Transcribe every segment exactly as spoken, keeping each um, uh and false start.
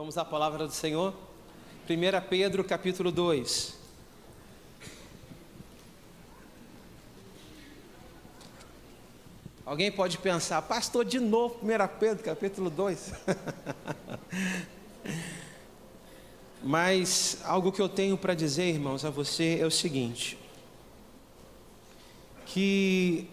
Vamos à palavra do Senhor. primeira Pedro, capítulo dois. Alguém pode pensar, pastor, de novo, primeira Pedro, capítulo dois. Mas algo que eu tenho para dizer, irmãos, a você é o seguinte: que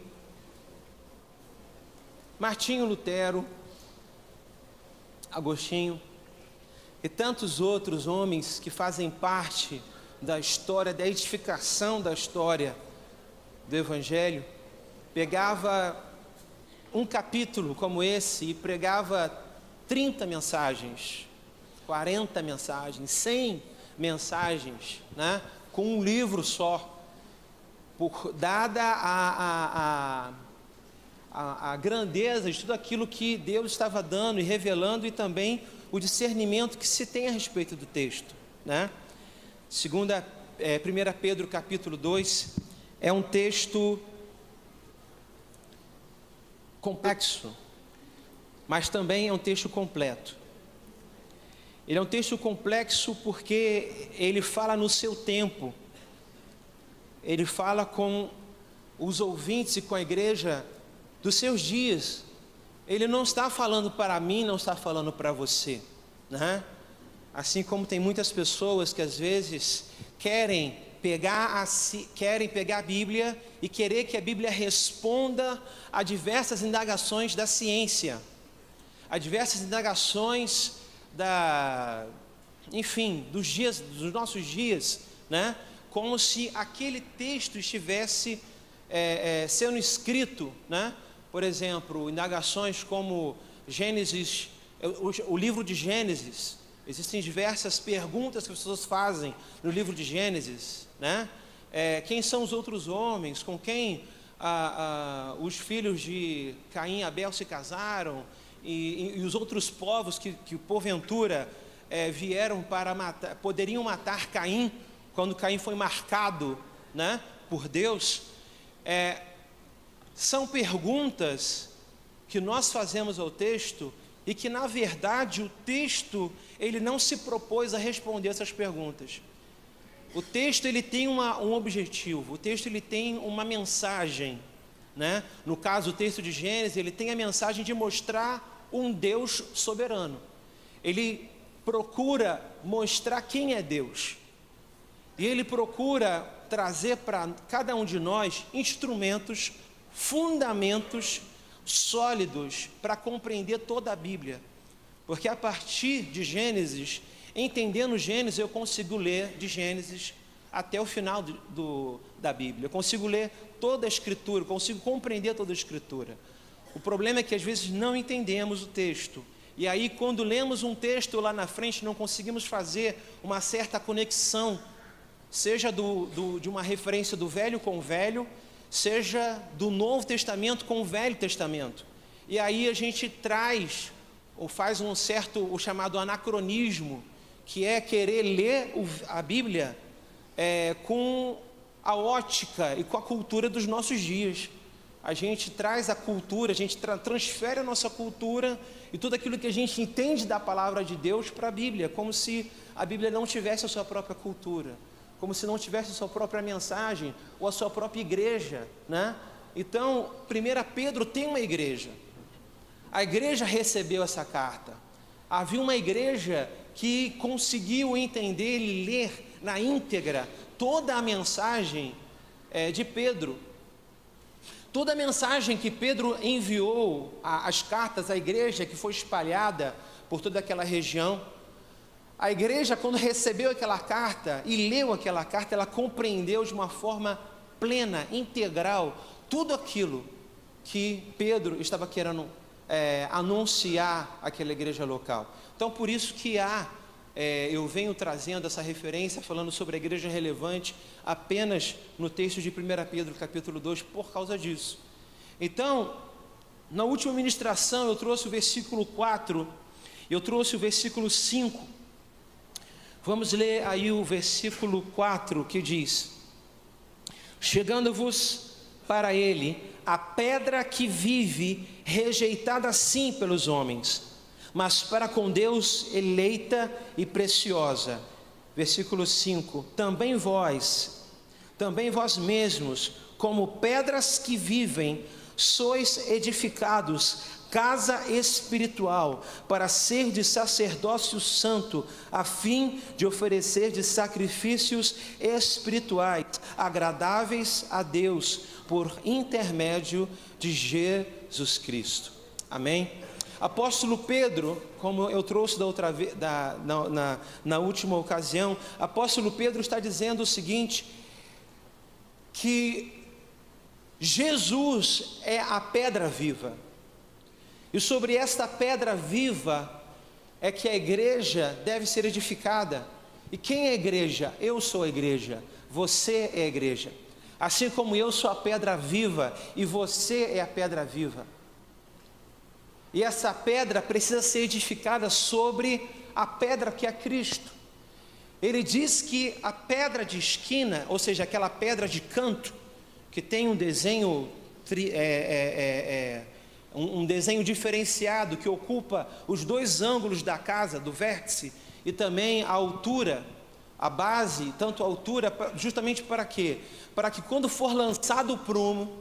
Martinho Lutero, Agostinho e tantos outros homens que fazem parte da história, da edificação da história do Evangelho, pegava um capítulo como esse e pregava trinta mensagens, quarenta mensagens, cem mensagens, né, com um livro só, por, dada a, a, a, a, a grandeza de tudo aquilo que Deus estava dando e revelando, e também o discernimento que se tem a respeito do texto, né? Segunda, é, primeira Pedro capítulo dois é um texto complexo, mas também é um texto completo. Ele é um texto complexo porque ele fala no seu tempo, ele fala com os ouvintes e com a igreja dos seus dias. Ele não está falando para mim, não está falando para você, né? Assim como tem muitas pessoas que às vezes querem pegar a, querem pegar a Bíblia e querer que a Bíblia responda a diversas indagações da ciência, a diversas indagações da, enfim, dos dias, dos nossos dias, né? Como se aquele texto estivesse é, é, sendo escrito, né? Por exemplo, indagações como Gênesis, o, o livro de Gênesis. Existem diversas perguntas que as pessoas fazem no livro de Gênesis, né? É, quem são os outros homens? Com quem ah, ah, os filhos de Caim e Abel se casaram? E, e, e os outros povos que, que porventura é, vieram para matar, poderiam matar Caim, quando Caim foi marcado, né, por Deus. É, são perguntas que nós fazemos ao texto e que, na verdade, o texto ele não se propôs a responder essas perguntas. O texto ele tem uma, um objetivo, o texto ele tem uma mensagem, né? No caso, o texto de Gênesis, ele tem a mensagem de mostrar um Deus soberano. Ele procura mostrar quem é Deus. E ele procura trazer para cada um de nós instrumentos, fundamentos sólidos para compreender toda a Bíblia. Porque a partir de Gênesis, entendendo Gênesis, eu consigo ler de Gênesis até o final do, do, da Bíblia. Eu consigo ler toda a Escritura, eu consigo compreender toda a Escritura. O problema é que às vezes não entendemos o texto. E aí, quando lemos um texto lá na frente, não conseguimos fazer uma certa conexão, seja do, do, de uma referência do Velho com o Velho, seja do Novo Testamento com o Velho Testamento. E aí a gente traz, ou faz um certo, o chamado anacronismo, que é querer ler o, a Bíblia é, com a ótica e com a cultura dos nossos dias. A gente traz a cultura, a gente tra transfere a nossa cultura e tudo aquilo que a gente entende da palavra de Deus para a Bíblia, como se a Bíblia não tivesse a sua própria cultura, como se não tivesse a sua própria mensagem ou a sua própria igreja, né? Então, primeira Pedro tem uma igreja. A igreja recebeu essa carta. Havia uma igreja que conseguiu entender e ler na íntegra toda a mensagem é, de Pedro. Toda a mensagem que Pedro enviou, a, as cartas à igreja que foi espalhada por toda aquela região. A igreja, quando recebeu aquela carta e leu aquela carta, ela compreendeu de uma forma plena, integral, tudo aquilo que Pedro estava querendo é, anunciar àquela igreja local. Então, por isso que há, é, eu venho trazendo essa referência, falando sobre a igreja relevante, apenas no texto de primeira Pedro, capítulo dois, por causa disso. Então, na última ministração, eu trouxe o versículo quatro, eu trouxe o versículo cinco. Vamos ler aí o versículo quatro, que diz: chegando-vos para ele a pedra que vive, rejeitada sim pelos homens, mas para com Deus eleita e preciosa. Versículo cinco, também vós, também vós mesmos, como pedras que vivem, sois edificados, casa espiritual, para ser de sacerdócio santo, a fim de oferecer de sacrifícios espirituais, agradáveis a Deus, por intermédio de Jesus Cristo. Amém? Apóstolo Pedro, como eu trouxe da outra vez, da, na, na, na última ocasião, apóstolo Pedro está dizendo o seguinte, que Jesus é a pedra viva, e sobre esta pedra viva é que a igreja deve ser edificada. E quem é a igreja? Eu sou a igreja, você é a igreja, assim como eu sou a pedra viva e você é a pedra viva. E essa pedra precisa ser edificada sobre a pedra que é Cristo. Ele diz que a pedra de esquina, ou seja, aquela pedra de canto, que tem um desenho, é, é, é, é, um, um desenho diferenciado, que ocupa os dois ângulos da casa, do vértice, e também a altura, a base, tanto a altura, justamente para quê? Para que quando for lançado o prumo,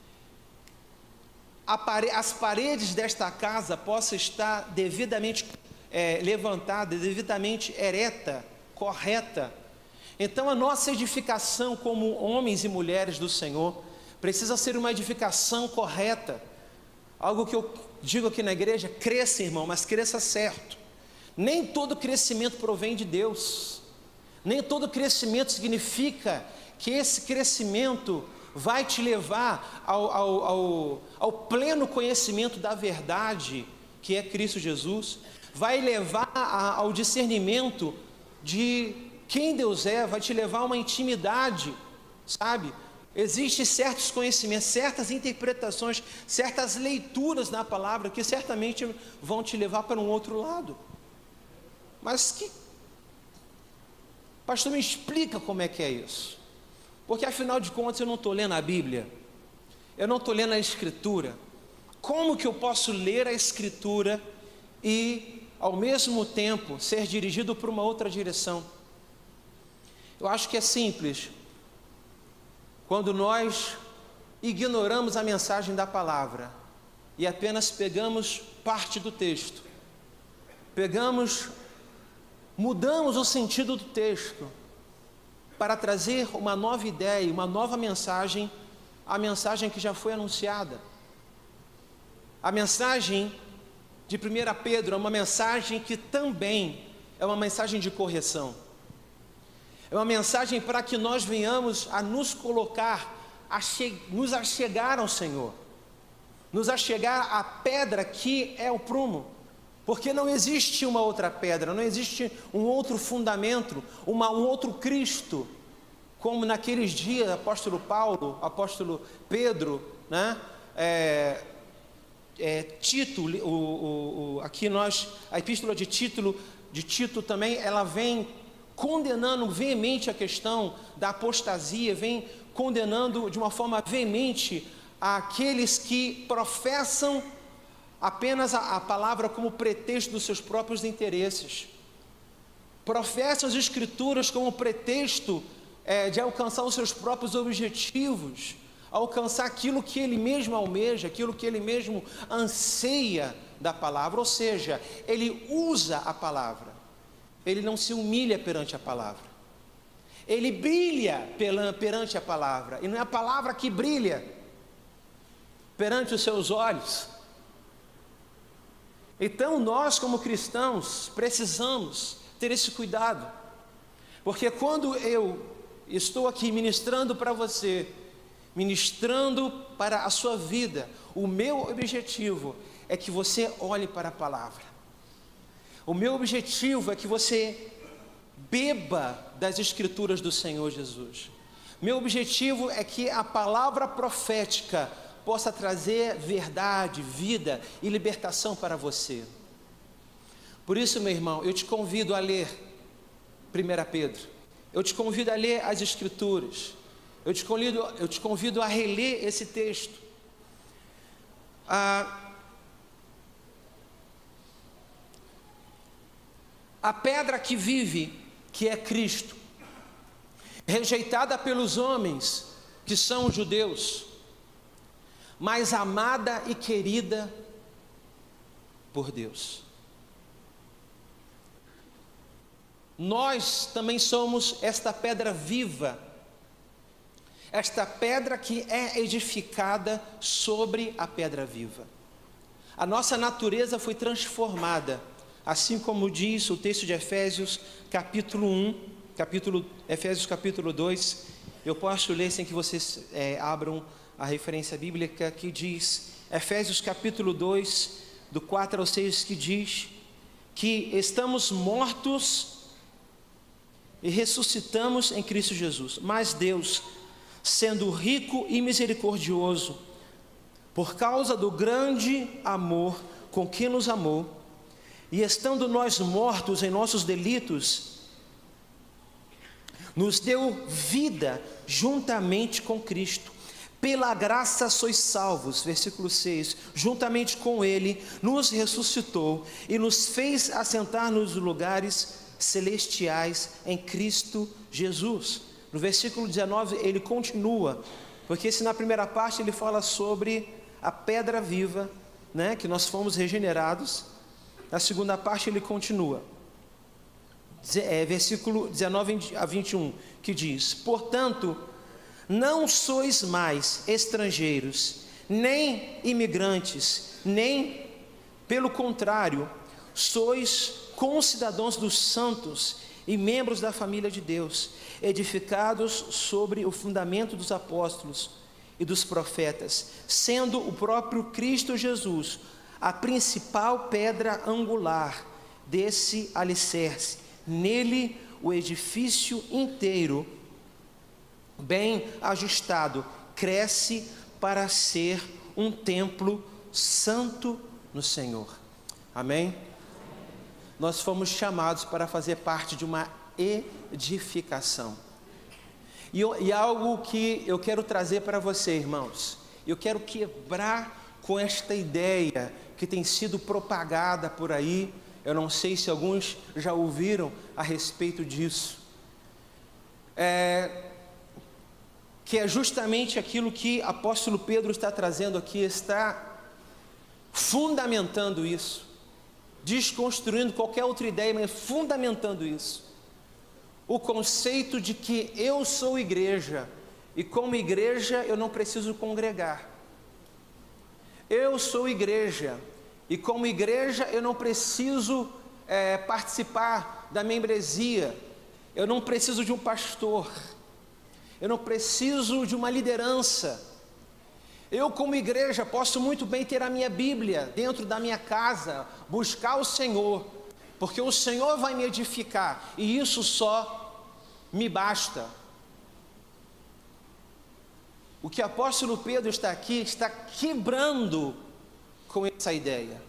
as paredes desta casa possam estar devidamente é, levantada, devidamente ereta, correta. Então a nossa edificação como homens e mulheres do Senhor precisa ser uma edificação correta. Algo que eu digo aqui na igreja: cresça, irmão, mas cresça certo. Nem todo crescimento provém de Deus, nem todo crescimento significa que esse crescimento vai te levar ao, ao, ao, ao pleno conhecimento da verdade, que é Cristo Jesus, vai levar a, ao discernimento de quem Deus é, vai te levar a uma intimidade, sabe? Existem certos conhecimentos, certas interpretações, certas leituras na palavra que certamente vão te levar para um outro lado. Mas que... Pastor, me explica como é que é isso. Porque afinal de contas eu não estou lendo a Bíblia, eu não estou lendo a Escritura. Como que eu posso ler a Escritura e ao mesmo tempo ser dirigido para uma outra direção? Eu acho que é simples. Quando nós ignoramos a mensagem da palavra e apenas pegamos parte do texto, pegamos, mudamos o sentido do texto para trazer uma nova ideia, uma nova mensagem, a mensagem que já foi anunciada. A mensagem de primeira Pedro é uma mensagem que também é uma mensagem de correção. É uma mensagem para que nós venhamos a nos colocar, a che- nos achegar ao Senhor, nos achegar à pedra que é o prumo, porque não existe uma outra pedra, não existe um outro fundamento, uma, um outro Cristo, como naqueles dias, apóstolo Paulo, apóstolo Pedro, né? É, é, Tito, o, o, o, aqui nós, a epístola de Tito, de Tito também, ela vem condenando veemente a questão da apostasia, vem condenando de uma forma veemente aqueles que professam apenas a, a palavra como pretexto dos seus próprios interesses, professam as Escrituras como pretexto é, de alcançar os seus próprios objetivos, alcançar aquilo que ele mesmo almeja, aquilo que ele mesmo anseia da palavra, ou seja, ele usa a palavra, ele não se humilha perante a palavra, ele brilha perante a palavra, e não é a palavra que brilha perante os seus olhos. Então nós como cristãos precisamos ter esse cuidado, porque quando eu estou aqui ministrando para você, ministrando para a sua vida, o meu objetivo é que você olhe para a palavra, o meu objetivo é que você beba das Escrituras do Senhor Jesus, meu objetivo é que a palavra profética possa trazer verdade, vida e libertação para você. Por isso, meu irmão, eu te convido a ler primeira Pedro, eu te convido a ler as Escrituras, eu te convido, eu te convido a reler esse texto. Ah, A pedra que vive, que é Cristo, rejeitada pelos homens, que são os judeus, mas amada e querida por Deus. Nós também somos esta pedra viva, esta pedra que é edificada sobre a pedra viva. A nossa natureza foi transformada, assim como diz o texto de Efésios, capítulo um, capítulo, Efésios capítulo dois. Eu posso ler sem que vocês é, abram a referência bíblica, que diz, Efésios capítulo dois, do quatro ao seis, que diz que estamos mortos e ressuscitamos em Cristo Jesus. Mas Deus, sendo rico e misericordioso, por causa do grande amor com que nos amou, e estando nós mortos em nossos delitos, nos deu vida juntamente com Cristo. Pela graça sois salvos, versículo seis, juntamente com Ele, nos ressuscitou e nos fez assentar nos lugares celestiais em Cristo Jesus. No versículo dezenove ele continua, porque se na primeira parte ele fala sobre a pedra viva, né, que nós fomos regenerados, na segunda parte ele continua, é, versículo dezenove a vinte e um, que diz, portanto, não sois mais estrangeiros, nem imigrantes, nem, pelo contrário, sois concidadãos dos santos e membros da família de Deus, edificados sobre o fundamento dos apóstolos e dos profetas, sendo o próprio Cristo Jesus a principal pedra angular desse alicerce. Nele o edifício inteiro, bem ajustado, cresce para ser um templo santo no Senhor. Amém? Nós fomos chamados para fazer parte de uma edificação. E, e algo que eu quero trazer para você, irmãos, eu quero quebrar com esta ideia que tem sido propagada por aí. Eu não sei se alguns já ouviram a respeito disso. É, que é justamente aquilo que o apóstolo Pedro está trazendo aqui, está fundamentando isso, desconstruindo qualquer outra ideia, mas fundamentando isso. O conceito de que eu sou igreja, e como igreja eu não preciso congregar. Eu sou igreja, e como igreja eu não preciso é, participar da membresia, eu não preciso de um pastor, eu não preciso de uma liderança. Eu como igreja posso muito bem ter a minha Bíblia dentro da minha casa, buscar o Senhor, porque o Senhor vai me edificar, e isso só me basta. O que o apóstolo Pedro está aqui, está quebrando com essa ideia.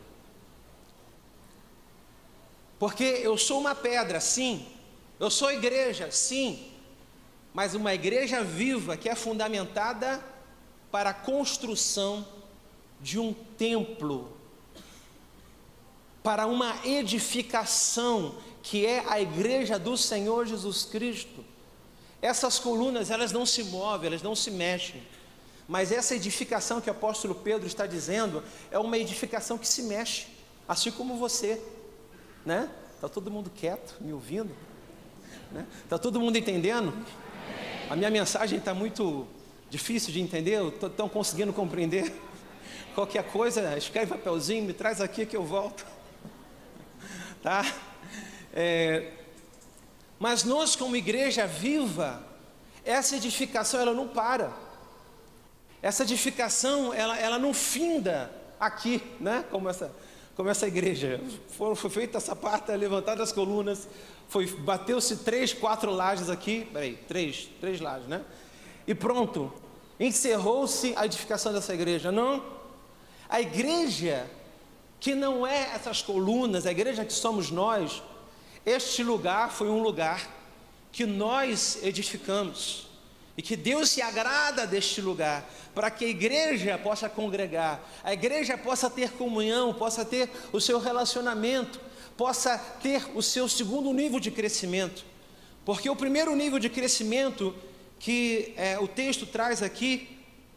Porque eu sou uma pedra, sim, eu sou igreja, sim, mas uma igreja viva que é fundamentada para a construção de um templo, para uma edificação que é a igreja do Senhor Jesus Cristo. Essas colunas, elas não se movem, elas não se mexem, mas essa edificação que o apóstolo Pedro está dizendo é uma edificação que se mexe, assim como você, né? Está todo mundo quieto, me ouvindo, né? Está todo mundo entendendo? A minha mensagem está muito difícil de entender, estão conseguindo compreender? Qualquer coisa, escreve papelzinho, me traz aqui que eu volto, tá? É, mas nós como igreja viva, essa edificação ela não para, essa edificação ela, ela não finda aqui, né? Como essa, como essa igreja, foi, foi feita essa parte, levantada as colunas, foi, bateu-se três, quatro lajes aqui, peraí, três, três lajes, né? E pronto, encerrou-se a edificação dessa igreja. Não, a igreja que não é essas colunas, a igreja que somos nós, este lugar foi um lugar que nós edificamos, e que Deus se agrada deste lugar, para que a igreja possa congregar, a igreja possa ter comunhão, possa ter o seu relacionamento, possa ter o seu segundo nível de crescimento. Porque o primeiro nível de crescimento que é, o texto traz aqui,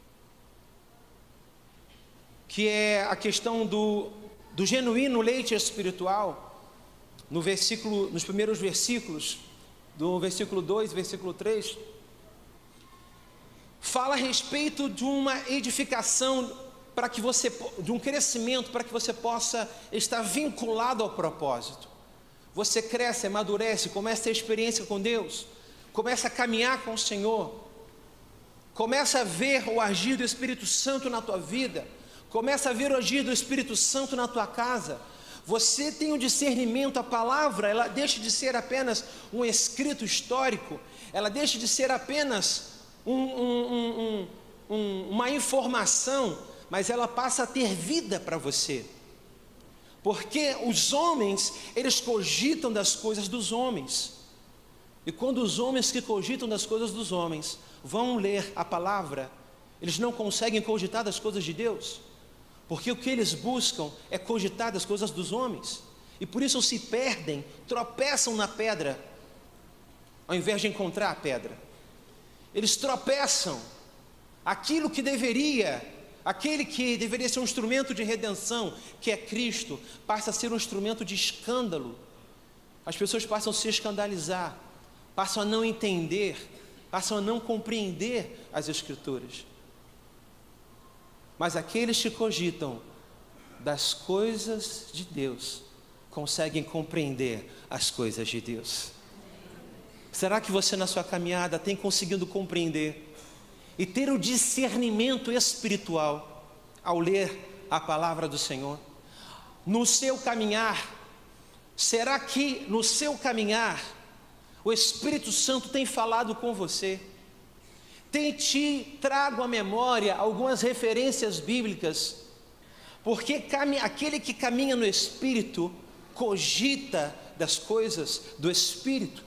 que é a questão do, do genuíno leite espiritual, no versículo, nos primeiros versículos, do versículo dois, versículo três, fala a respeito de uma edificação, para que você, de um crescimento, para que você possa estar vinculado ao propósito. Você cresce, amadurece, começa a ter experiência com Deus, começa a caminhar com o Senhor, começa a ver o agir do Espírito Santo na tua vida, começa a ver o agir do Espírito Santo na tua casa. Você tem o discernimento, a palavra, ela deixa de ser apenas um escrito histórico, ela deixa de ser apenas um, um, um, um, uma informação, mas ela passa a ter vida para você. Porque os homens, eles cogitam das coisas dos homens. E quando os homens que cogitam das coisas dos homens vão ler a palavra, eles não conseguem cogitar das coisas de Deus. Porque o que eles buscam é cogitar das coisas dos homens. E por isso se perdem, tropeçam na pedra, ao invés de encontrar a pedra. Eles tropeçam. Aquilo que deveria, aquele que deveria ser um instrumento de redenção, que é Cristo, passa a ser um instrumento de escândalo. As pessoas passam a se escandalizar, passam a não entender, passam a não compreender as Escrituras. Mas aqueles que cogitam das coisas de Deus, conseguem compreender as coisas de Deus. Será que você na sua caminhada tem conseguido compreender e ter o discernimento espiritual ao ler a palavra do Senhor? No seu caminhar, será que no seu caminhar o Espírito Santo tem falado com você? Tem te trago à memória algumas referências bíblicas? Porque aquele que caminha no Espírito cogita das coisas do Espírito.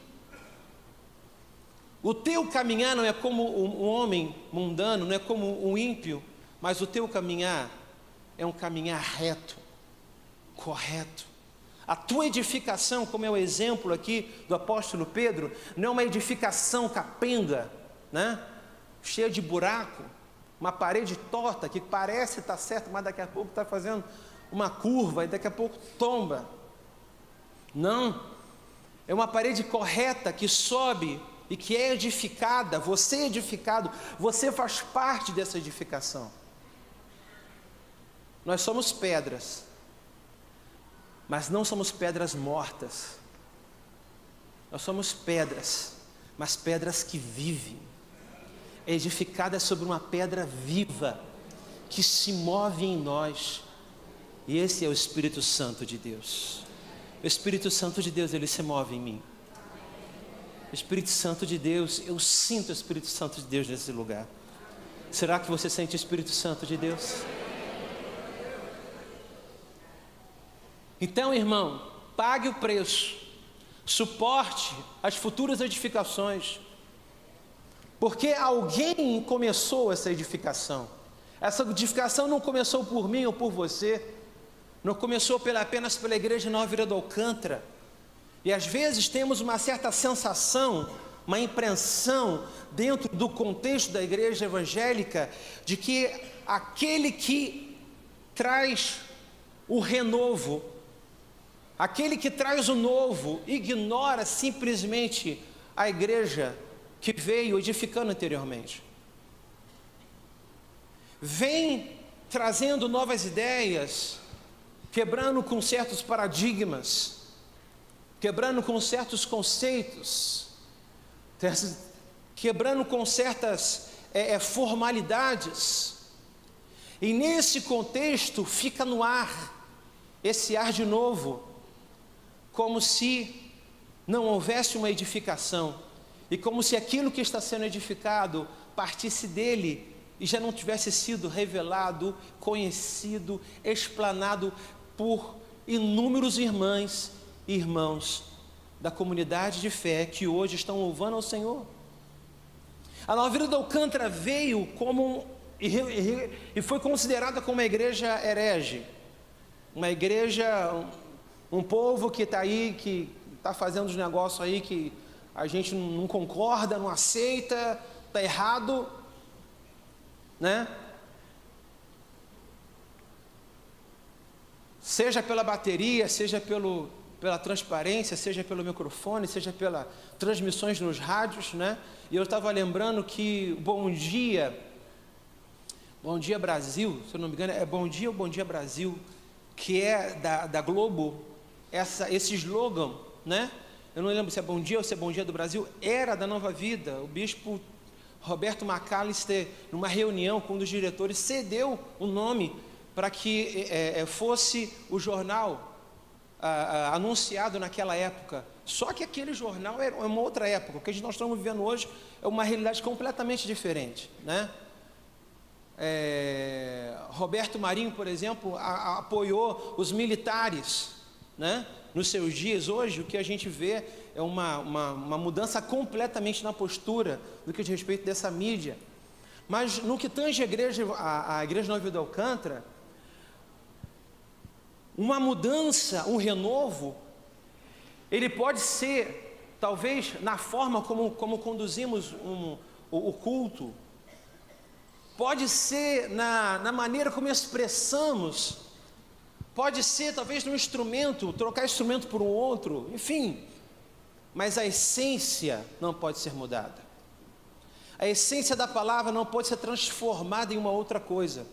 O teu caminhar não é como um homem mundano, não é como um ímpio, mas o teu caminhar é um caminhar reto, correto. A tua edificação, como é o exemplo aqui do apóstolo Pedro, não é uma edificação capenga, né? Cheia de buraco, uma parede torta que parece estar certa, mas daqui a pouco está fazendo uma curva e daqui a pouco tomba. Não, é uma parede correta que sobe e que é edificada. Você é edificado, você faz parte dessa edificação. Nós somos pedras, mas não somos pedras mortas. Nós somos pedras, mas pedras que vivem, edificadas sobre uma pedra viva, que se move em nós. E esse é o Espírito Santo de Deus. O Espírito Santo de Deus, ele se move em mim. O Espírito Santo de Deus, eu sinto o Espírito Santo de Deus nesse lugar. Será que você sente o Espírito Santo de Deus? Então, irmão, pague o preço, suporte as futuras edificações, porque alguém começou essa edificação. Essa edificação não começou por mim ou por você, não começou pela, apenas pela igreja Nova Vila do Alcântara. E às vezes temos uma certa sensação, uma impressão dentro do contexto da igreja evangélica, de que aquele que traz o renovo, aquele que traz o novo, ignora simplesmente a igreja que veio edificando anteriormente. Vem trazendo novas ideias, quebrando com certos paradigmas, quebrando com certos conceitos, quebrando com certas é, é, formalidades. E nesse contexto fica no ar esse ar de novo, como se não houvesse uma edificação, e como se aquilo que está sendo edificado partisse dele e já não tivesse sido revelado, conhecido, explanado por inúmeros irmãs e irmãos da comunidade de fé que hoje estão louvando ao Senhor. A Nova Vila do Alcântara veio como e foi considerada como uma igreja herege, uma igreja Um povo que está aí, que está fazendo os negócios aí que a gente não concorda, não aceita, está errado, né? Seja pela bateria, seja pelo, pela transparência, seja pelo microfone, seja pelas transmissões nos rádios, né? E eu estava lembrando que Bom Dia, Bom Dia Brasil, se eu não me engano, é Bom Dia ou Bom Dia Brasil, que é da, da Globo, essa, esse slogan, né? Eu não lembro se é Bom Dia ou se é Bom Dia do Brasil, era da Nova Vida. O bispo Roberto McAllister, numa reunião com um dos diretores, cedeu o nome para que é, é, fosse o jornal ah, ah, anunciado naquela época. Só que aquele jornal é uma outra época. O que nós estamos vivendo hoje é uma realidade completamente diferente, né? É, Roberto Marinho, por exemplo, a, a, apoiou os militares, né? Nos seus dias. Hoje o que a gente vê é uma, uma, uma mudança completamente na postura do que diz respeito dessa mídia. Mas no que tange a igreja, a, a igreja Nova Vida do Alcântara, uma mudança, um renovo, ele pode ser, talvez, na forma como, como conduzimos um, o, o culto, pode ser na, na maneira como expressamos, pode ser talvez no instrumento, trocar instrumento por um outro, enfim, mas a essência não pode ser mudada. A essência da palavra não pode ser transformada em uma outra coisa.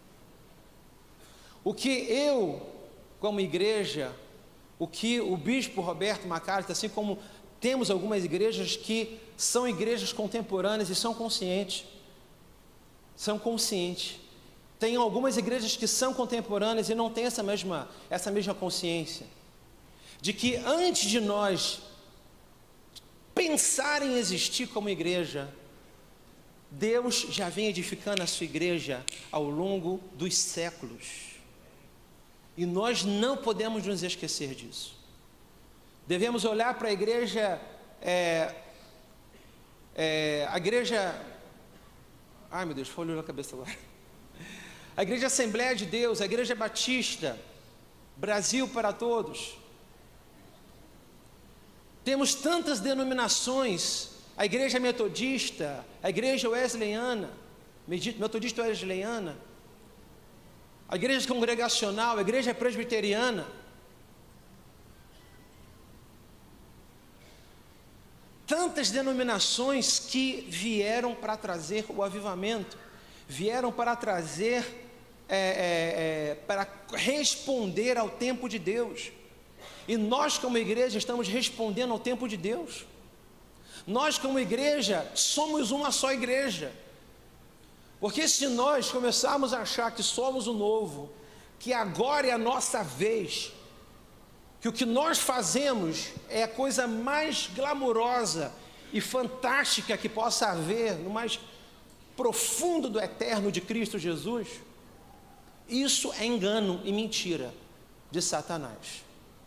O que eu, como igreja, o que o bispo Roberto McAllister, assim como temos algumas igrejas que são igrejas contemporâneas e são conscientes, são conscientes. Tem algumas igrejas que são contemporâneas e não têm essa mesma, essa mesma consciência, de que antes de nós pensar em existir como igreja, Deus já vem edificando a sua igreja ao longo dos séculos. E nós não podemos nos esquecer disso. Devemos olhar para a igreja, é, é, a igreja, ai meu Deus, folhou na cabeça agora. A igreja Assembleia de Deus, a igreja Batista, Brasil para todos. Temos tantas denominações, a igreja metodista, a igreja wesleyana, metodista wesleyana, a igreja congregacional, a igreja presbiteriana. Tantas denominações que vieram para trazer o avivamento, vieram para trazer, é, é, é, para responder ao tempo de Deus. E nós como igreja estamos respondendo ao tempo de Deus. Nós como igreja somos uma só igreja. Porque se nós começarmos a achar que somos o novo, que agora é a nossa vez, que o que nós fazemos é a coisa mais glamurosa e fantástica que possa haver no mais profundo do eterno de Cristo Jesus, isso é engano e mentira de Satanás.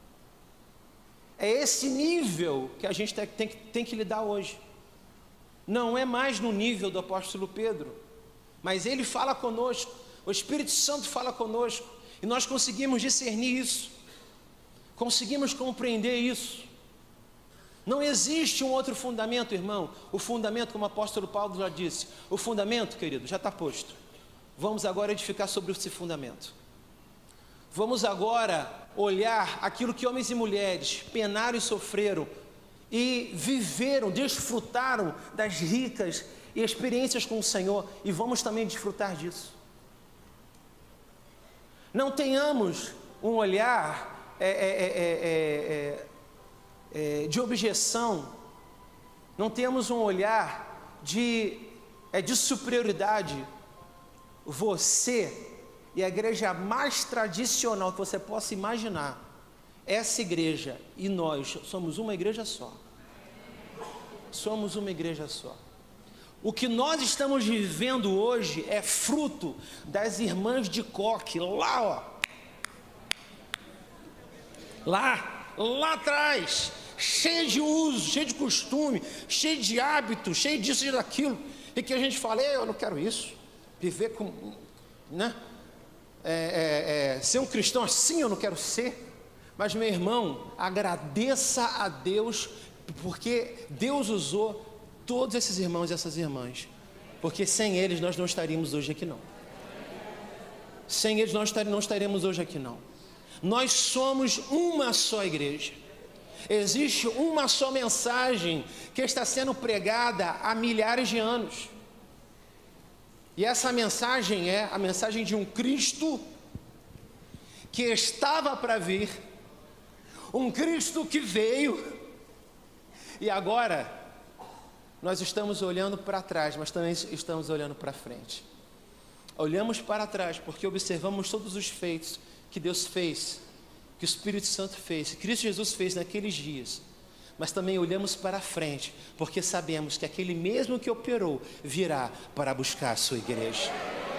É esse nível que a gente tem, tem, tem que lidar hoje. Não é mais no nível do apóstolo Pedro, mas ele fala conosco, o Espírito Santo fala conosco, e nós conseguimos discernir isso, conseguimos compreender isso. Não existe um outro fundamento, irmão. O fundamento, como o apóstolo Paulo já disse, o fundamento, querido, já está posto. Vamos agora edificar sobre esse fundamento. Vamos agora olhar aquilo que homens e mulheres penaram e sofreram, e viveram, desfrutaram das ricas experiências com o Senhor, e vamos também desfrutar disso. Não tenhamos um olhar é, é, é, é, é, de objeção, não temos um olhar de, é, de superioridade. Você e a igreja mais tradicional que você possa imaginar, essa igreja e nós somos uma igreja só. Somos uma igreja só. O que nós estamos vivendo hoje é fruto das irmãs de Coque, lá, ó. Lá, lá atrás, cheio de uso, cheio de costume, cheio de hábito, cheio disso e daquilo. E que a gente fala, eu não quero isso. Viver com, né? É, é, é, ser um cristão assim eu não quero ser. Mas, meu irmão, agradeça a Deus, porque Deus usou todos esses irmãos e essas irmãs, porque sem eles nós não estaríamos hoje aqui não. Sem eles nós não estaremos hoje aqui não. Nós somos uma só igreja. Existe uma só mensagem que está sendo pregada há milhares de anos. E essa mensagem é a mensagem de um Cristo que estava para vir, um Cristo que veio, e agora nós estamos olhando para trás, mas também estamos olhando para frente. Olhamos para trás porque observamos todos os feitos que Deus fez, que o Espírito Santo fez, que Cristo Jesus fez naqueles dias. Mas também olhamos para frente, porque sabemos que aquele mesmo que operou virá para buscar a sua igreja.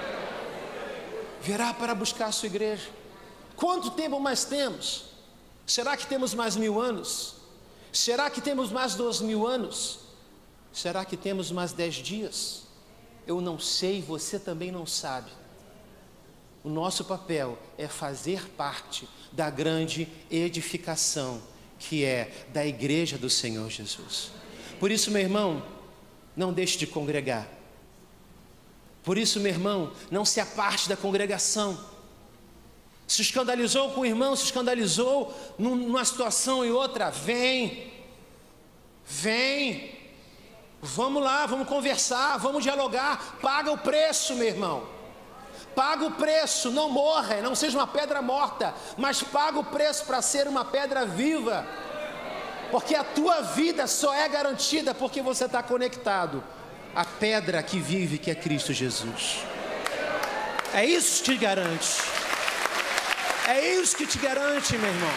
Virá para buscar a sua igreja. Quanto tempo mais temos? Será que temos mais mil anos? Será que temos mais dois mil anos? Será que temos mais dez dias? Eu não sei, você também não sabe. O nosso papel é fazer parte da grande edificação que é da igreja do Senhor Jesus. Por isso, meu irmão, não deixe de congregar. Por isso, meu irmão, não se aparte da congregação. Se escandalizou com o irmão, se escandalizou numa situação e outra, vem, vem, vamos lá, vamos conversar, vamos dialogar, paga o preço, meu irmão, paga o preço, não morra, não seja uma pedra morta, mas paga o preço para ser uma pedra viva, porque a tua vida só é garantida porque você está conectado à pedra que vive, que é Cristo Jesus. É isso que te garante. É isso que te garante, meu irmão.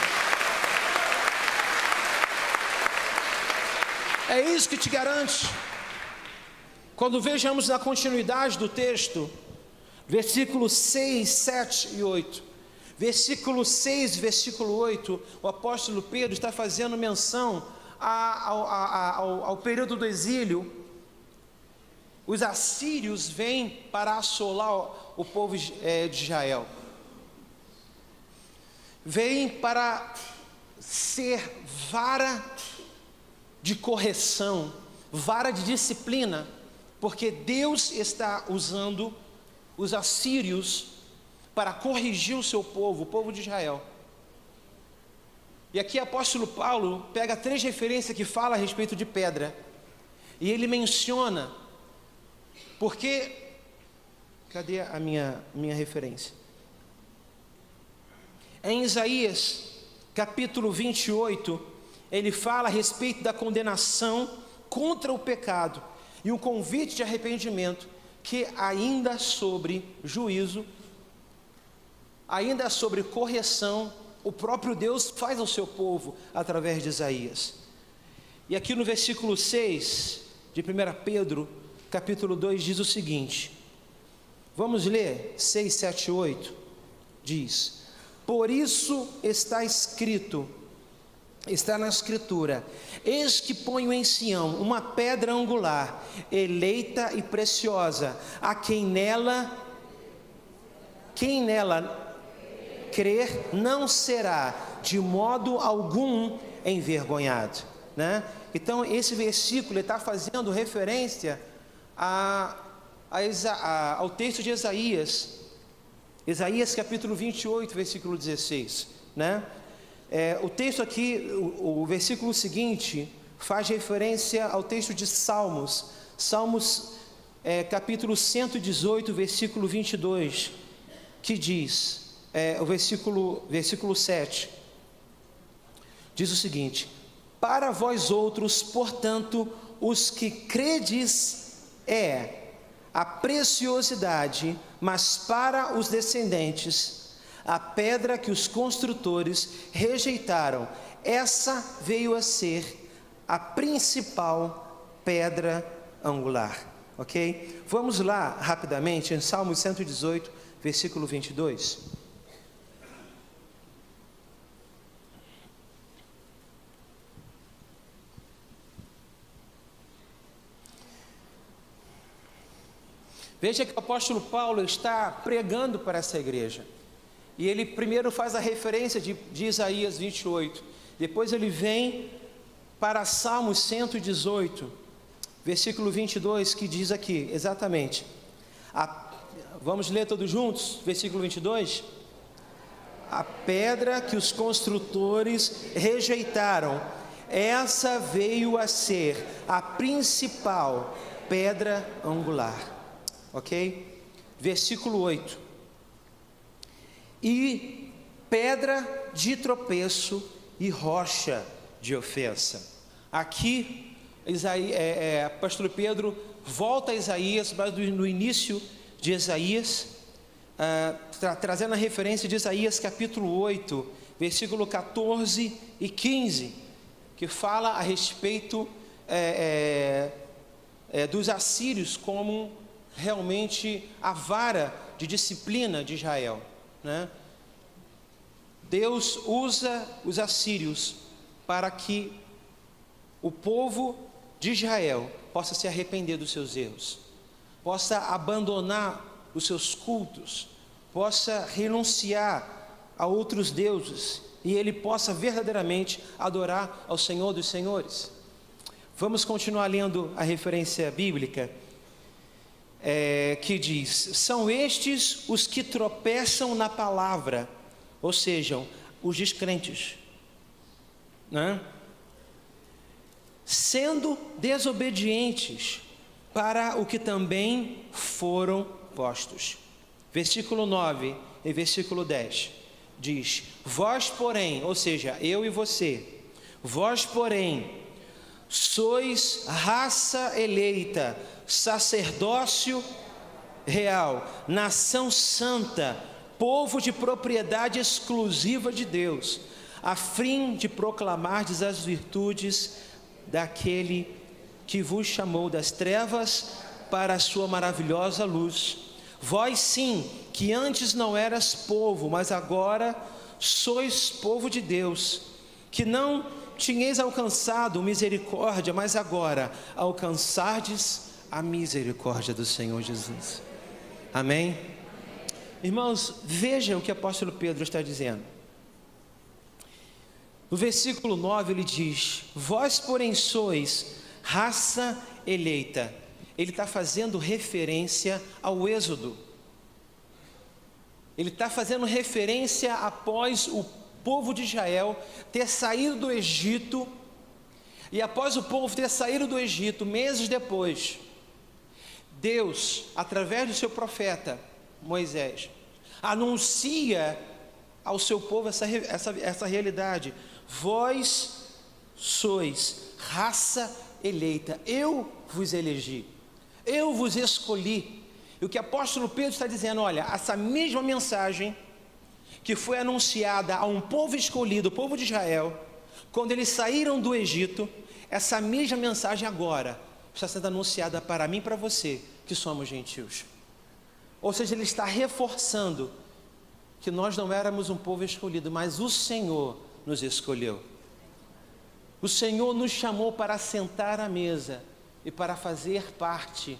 É isso que te garante. Quando vejamos na continuidade do texto, versículos seis, sete e oito. Versículo seis, versículo oito, o apóstolo Pedro está fazendo menção ao, ao, ao período do exílio. Os assírios vêm para assolar o povo de Israel. Vêm para ser vara de correção, vara de disciplina, porque Deus está usando os assírios para corrigir o seu povo, o povo de Israel. E aqui o apóstolo Paulo pega três referências que falam a respeito de pedra, e ele menciona, porque, cadê a minha, minha referência? Em Isaías, capítulo vinte e oito, ele fala a respeito da condenação contra o pecado e um convite de arrependimento, que ainda sobre juízo, ainda sobre correção, o próprio Deus faz ao seu povo através de Isaías. E aqui no versículo seis de primeira Pedro, capítulo dois, diz o seguinte, vamos ler seis, sete e oito, diz: por isso está escrito, está na escritura, eis que ponho em Sião uma pedra angular, eleita e preciosa, a quem nela, quem nela crer não será de modo algum envergonhado, né? Então esse versículo está fazendo referência a, a, a, ao texto de Isaías, Isaías capítulo vinte e oito, versículo dezesseis, né? É, o texto aqui, o, o versículo seguinte, faz referência ao texto de Salmos, Salmos é, capítulo cento e dezoito, versículo vinte e dois, que diz, é, o versículo, versículo sete, diz o seguinte: para vós outros, portanto, os que credes é a preciosidade, mas para os descendentes, a pedra que os construtores rejeitaram, essa veio a ser a principal pedra angular. Ok? Vamos lá rapidamente em Salmo cento e dezoito, versículo vinte e dois. Veja que o apóstolo Paulo está pregando para essa igreja. E ele primeiro faz a referência de, de Isaías vinte e oito. Depois ele vem para Salmos cento e dezoito, versículo vinte e dois, que diz aqui, exatamente. A, vamos ler todos juntos? Versículo vinte e dois. A pedra que os construtores rejeitaram, essa veio a ser a principal pedra angular. Ok? Versículo oito. E pedra de tropeço e rocha de ofensa. Aqui, Isaías, é, é, apóstolo Pedro volta a Isaías, mas no início de Isaías, ah, tra, trazendo a referência de Isaías capítulo oito, versículo quatorze e quinze, que fala a respeito é, é, é, dos assírios como realmente a vara de disciplina de Israel, né? Deus usa os assírios para que o povo de Israel possa se arrepender dos seus erros, possa abandonar os seus cultos, possa renunciar a outros deuses e ele possa verdadeiramente adorar ao Senhor dos Senhores. Vamos continuar lendo a referência bíblica, é, que diz: são estes os que tropeçam na palavra, ou seja, os descrentes, né? Sendo desobedientes para o que também foram postos. Versículo nove e versículo dez diz: vós porém, ou seja, eu e você, vós porém sois raça eleita, sacerdócio real, nação santa, povo de propriedade exclusiva de Deus, a fim de proclamardes as virtudes daquele que vos chamou das trevas para a sua maravilhosa luz. Vós sim, que antes não eras povo, mas agora sois povo de Deus, que não tinhais alcançado misericórdia, mas agora alcançardes a misericórdia do Senhor Jesus. Amém? Irmãos, veja o que o apóstolo Pedro está dizendo. No versículo nove ele diz: vós porém sois raça eleita. Ele está fazendo referência ao Êxodo. Ele está fazendo referência após o povo de Israel ter saído do Egito. E após o povo ter saído do Egito, meses depois, Deus, através do seu profeta Moisés, anuncia ao seu povo essa, essa, essa realidade: vós sois raça eleita, eu vos elegi, eu vos escolhi. E o que o apóstolo Pedro está dizendo: olha, essa mesma mensagem que foi anunciada a um povo escolhido, o povo de Israel, quando eles saíram do Egito, essa mesma mensagem agora está sendo anunciada para mim e para você, que somos gentios. Ou seja, ele está reforçando que nós não éramos um povo escolhido, mas o Senhor nos escolheu. O Senhor nos chamou para sentar à mesa e para fazer parte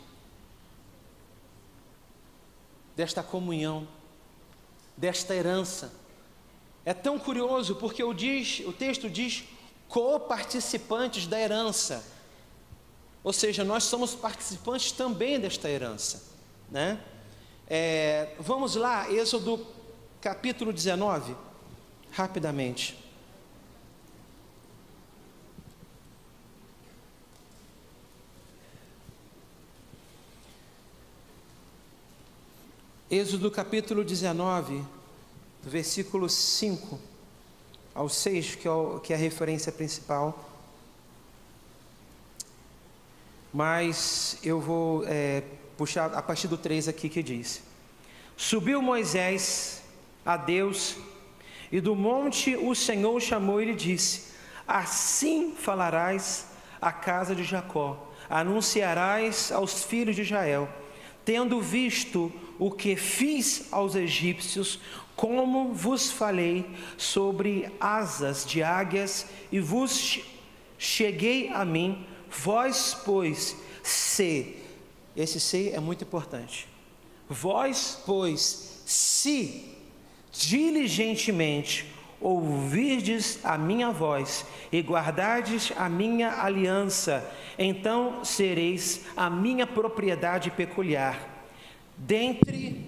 desta comunhão, desta herança. É tão curioso porque o, diz, o texto diz co-participantes da herança. Ou seja, nós somos participantes também desta herança, né? É, vamos lá, Êxodo capítulo dezenove, rapidamente. Êxodo capítulo dezenove, versículo cinco ao seis, que é, o, que é a referência principal. Mas eu vou é, puxar a partir do três aqui, que diz: subiu Moisés a Deus, e do monte o Senhor o chamou e lhe disse: assim falarás à casa de Jacó, anunciarás aos filhos de Israel: tendo visto o que fiz aos egípcios, como vos falei sobre asas de águias, e vos cheguei a mim, vós, pois, se, esse se é muito importante, vós, pois, se diligentemente ouvirdes a minha voz e guardardes a minha aliança, então sereis a minha propriedade peculiar dentre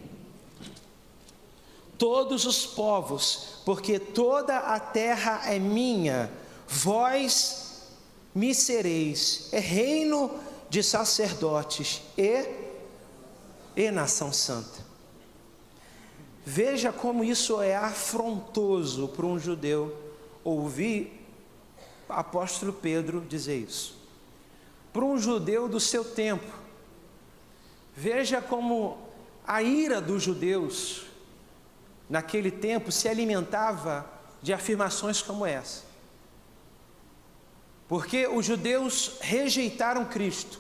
todos os povos, porque toda a terra é minha. Vós me sereis é reino de sacerdotes e, e nação santa. Veja como isso é afrontoso para um judeu ouvir o apóstolo Pedro dizer isso. Para um judeu do seu tempo, veja como a ira dos judeus naquele tempo se alimentava de afirmações como essa. Porque os judeus rejeitaram Cristo,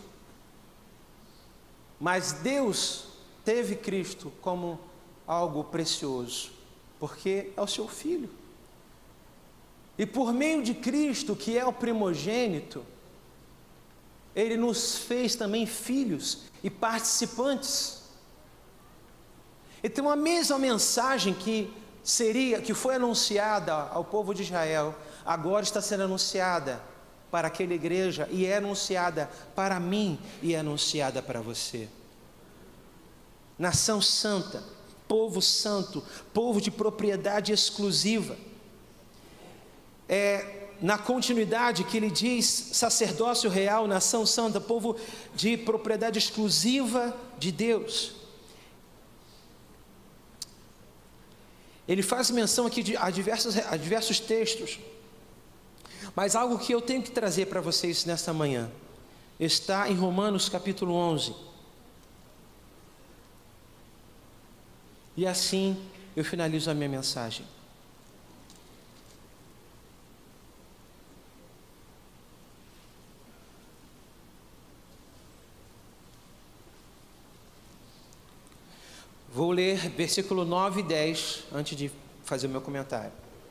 mas Deus teve Cristo como algo precioso, porque é o seu Filho. E por meio de Cristo, que é o primogênito, Ele nos fez também filhos e participantes. Então a mesma mensagem que seria, que foi anunciada ao povo de Israel, agora está sendo anunciada para aquela igreja, e é anunciada para mim, e é anunciada para você. Nação santa, povo santo, povo de propriedade exclusiva. É na continuidade que ele diz sacerdócio real, nação santa, povo de propriedade exclusiva de Deus. Ele faz menção aqui de, a, diversos, a diversos textos, mas algo que eu tenho que trazer para vocês nesta manhã está em Romanos capítulo onze. E assim eu finalizo a minha mensagem. Vou ler versículo nove e dez antes de fazer o meu comentário.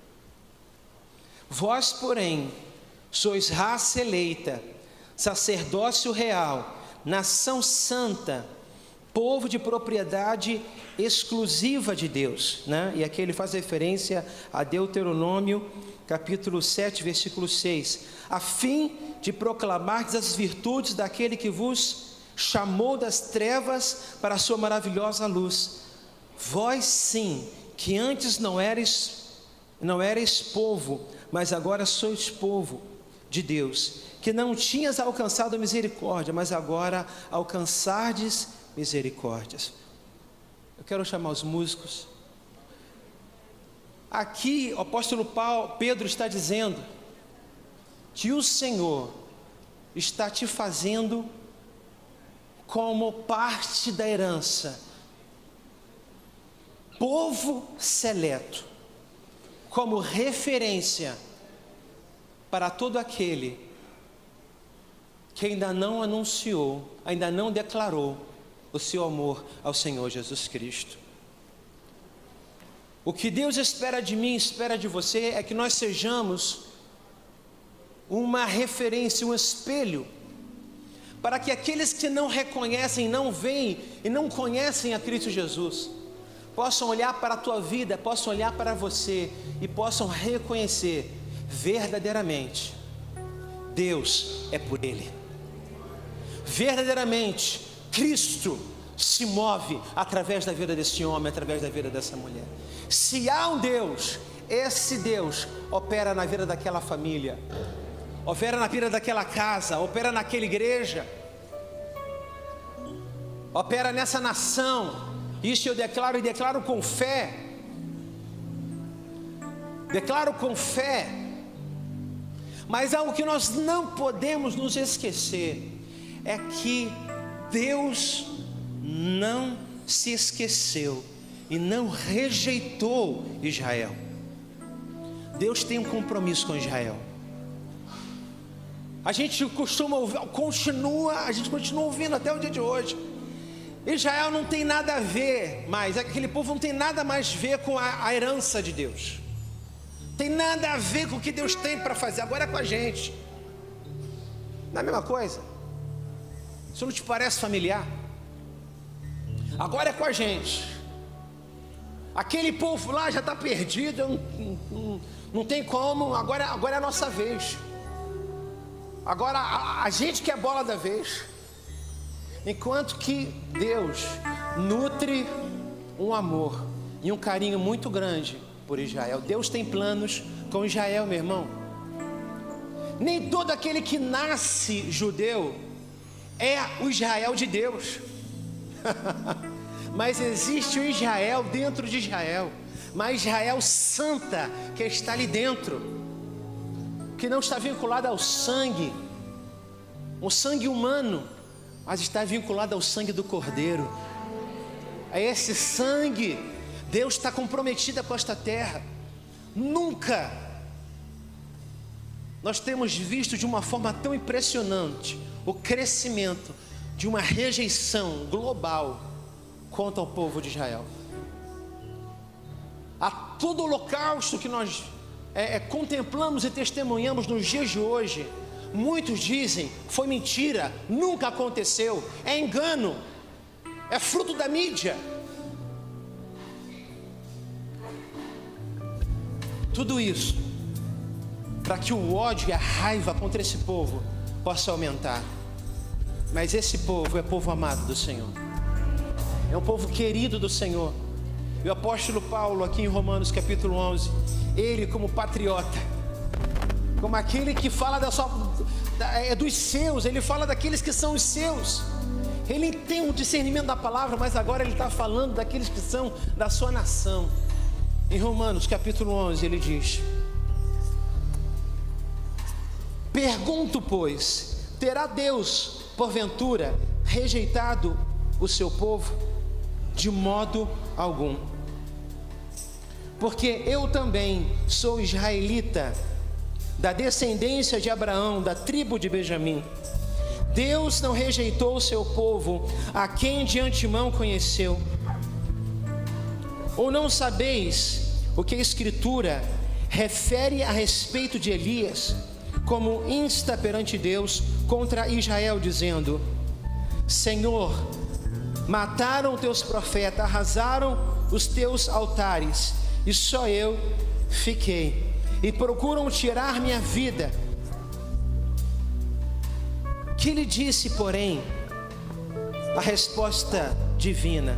Vós, porém, sois raça eleita, sacerdócio real, nação santa, povo de propriedade exclusiva de Deus, né? E aqui ele faz referência a Deuteronômio, capítulo sete, versículo seis, a fim de proclamar as virtudes daquele que vos chamou das trevas para a sua maravilhosa luz. Vós sim, que antes não erais, não erais povo, mas agora sois povo de Deus, que não tinhas alcançado misericórdia, mas agora alcançardes misericórdias. Eu quero chamar os músicos. Aqui o apóstolo Paulo, Pedro está dizendo que o Senhor está te fazendo como parte da herança, povo seleto, como referência para todo aquele que ainda não anunciou, ainda não declarou o seu amor ao Senhor Jesus Cristo. O que Deus espera de mim, espera de você, é que nós sejamos uma referência, um espelho, para que aqueles que não reconhecem, não veem e não conhecem a Cristo Jesus, possam olhar para a tua vida, possam olhar para você e possam reconhecer verdadeiramente, Deus é por Ele. Verdadeiramente, Cristo se move através da vida desse homem, através da vida dessa mulher. Se há um Deus, esse Deus opera na vida daquela família, opera na vida daquela casa, opera naquela igreja, opera nessa nação. Isso eu declaro e declaro com fé. Declaro com fé. Mas algo que nós não podemos nos esquecer é que Deus não se esqueceu e não rejeitou Israel. Deus tem um compromisso com Israel. A gente costuma ouvir, continua, a gente continua ouvindo até o dia de hoje. Israel não tem nada a ver mais, aquele povo não tem nada mais a ver com a, a herança de Deus. Tem nada a ver com o que Deus tem para fazer, agora é com a gente. Não é a mesma coisa? Isso não te parece familiar? Agora é com a gente. Aquele povo lá já está perdido, não, não, não tem como, agora, agora é a nossa vez. Agora a, a gente que é a bola da vez. Enquanto que Deus nutre um amor e um carinho muito grande por Israel. Deus tem planos com Israel, meu irmão. Nem todo aquele que nasce judeu é o Israel de Deus. Mas existe o Israel dentro de Israel, mas Israel santa que está ali dentro, que não está vinculada ao sangue, o sangue humano, mas está vinculada ao sangue do Cordeiro. É esse sangue. Deus está comprometido com esta terra. Nunca nós temos visto de uma forma tão impressionante o crescimento de uma rejeição global contra o povo de Israel. A todo holocausto que nós é, é, contemplamos e testemunhamos nos dias de hoje, muitos dizem, foi mentira, nunca aconteceu, é engano, é fruto da mídia. Tudo isso para que o ódio e a raiva contra esse povo possa aumentar. Mas esse povo é povo amado do Senhor, é um povo querido do Senhor. E o apóstolo Paulo, aqui em Romanos capítulo onze, ele como patriota, como aquele que fala da sua, da, é dos seus, ele fala daqueles que são os seus. Ele tem um discernimento da palavra, mas agora ele está falando daqueles que são da sua nação. Em Romanos capítulo onze ele diz: pergunto, pois, terá Deus porventura rejeitado o seu povo? De modo algum. Porque eu também sou israelita, da descendência de Abraão, da tribo de Benjamim. Deus não rejeitou o seu povo, a quem de antemão conheceu. Ou não sabeis o que a Escritura refere a respeito de Elias, como insta perante Deus contra Israel, dizendo: Senhor, mataram teus profetas, arrasaram os teus altares, e só eu fiquei, e procuram tirar minha vida. Que lhe disse, porém, a resposta divina: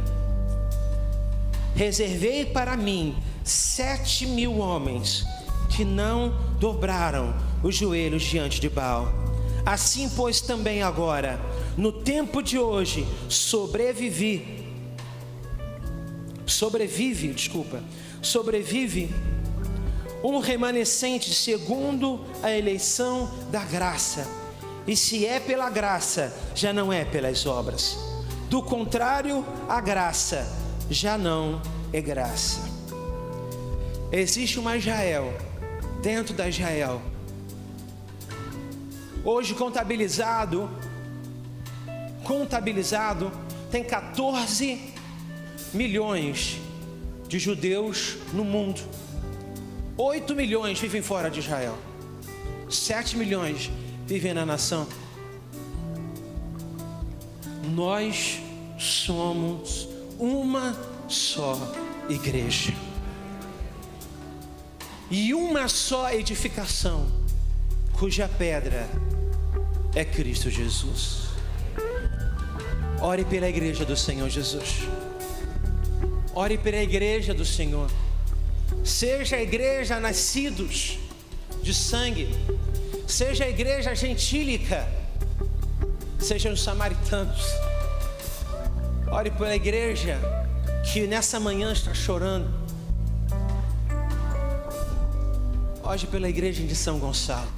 reservei para mim sete mil homens que não dobraram os joelhos diante de Baal. Assim, pois, também agora, no tempo de hoje, sobrevivi, sobrevive, desculpa, sobrevive um remanescente segundo a eleição da graça. E se é pela graça, já não é pelas obras. Do contrário, a graça já não é graça. Existe uma Israel dentro da Israel. Hoje contabilizado, contabilizado, tem quatorze milhões de judeus no mundo. oito milhões vivem fora de Israel. sete milhões vivem na nação. Nós somos uma só igreja e uma só edificação, cuja pedra é Cristo Jesus. Ore pela igreja do Senhor Jesus. Ore pela igreja do Senhor. Seja a igreja nascidos de sangue, seja a igreja gentílica, sejam os samaritanos. Ore pela igreja que nessa manhã está chorando. Ore pela igreja de São Gonçalo.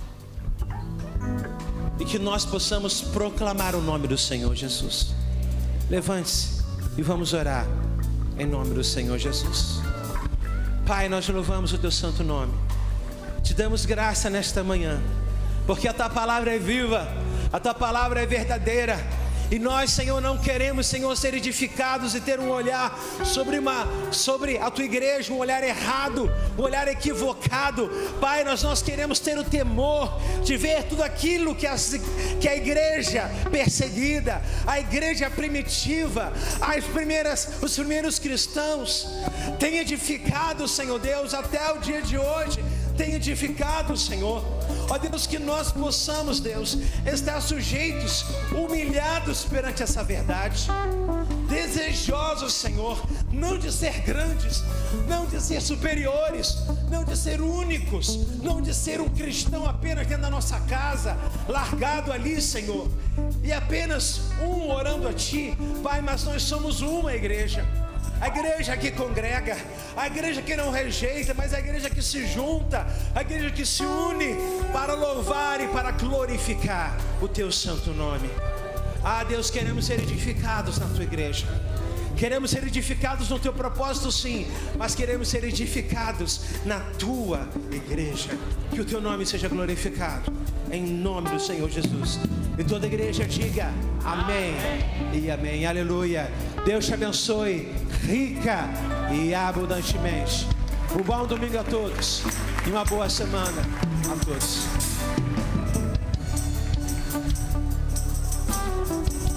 E que nós possamos proclamar o nome do Senhor Jesus. Levante-se e vamos orar em nome do Senhor Jesus. Pai, nós louvamos o teu santo nome. Te damos graça nesta manhã, porque a tua palavra é viva, a tua palavra é verdadeira. E nós, Senhor, não queremos, Senhor, ser edificados e ter um olhar sobre, uma, sobre a tua igreja, um olhar errado, um olhar equivocado. Pai, nós, nós queremos ter o temor de ver tudo aquilo que, as, que a igreja perseguida, a igreja primitiva, as primeiras, os primeiros cristãos têm edificado, Senhor Deus, até o dia de hoje, tem edificado, Senhor. Ó Deus, que nós possamos, Deus, estar sujeitos, humilhados perante essa verdade, desejosos, Senhor, não de ser grandes, não de ser superiores, não de ser únicos, não de ser um cristão apenas dentro da nossa casa, largado ali, Senhor, e apenas um orando a Ti, Pai, mas nós somos uma igreja. A igreja que congrega, a igreja que não rejeita, mas a igreja que se junta, a igreja que se une para louvar e para glorificar o Teu santo nome. Ah, Deus, queremos ser edificados na Tua igreja, queremos ser edificados no Teu propósito, sim, mas queremos ser edificados na Tua igreja. Que o Teu nome seja glorificado, em nome do Senhor Jesus. E toda a igreja diga amém, amém e amém, aleluia. Deus te abençoe rica e abundantemente. Um bom domingo a todos e uma boa semana a todos.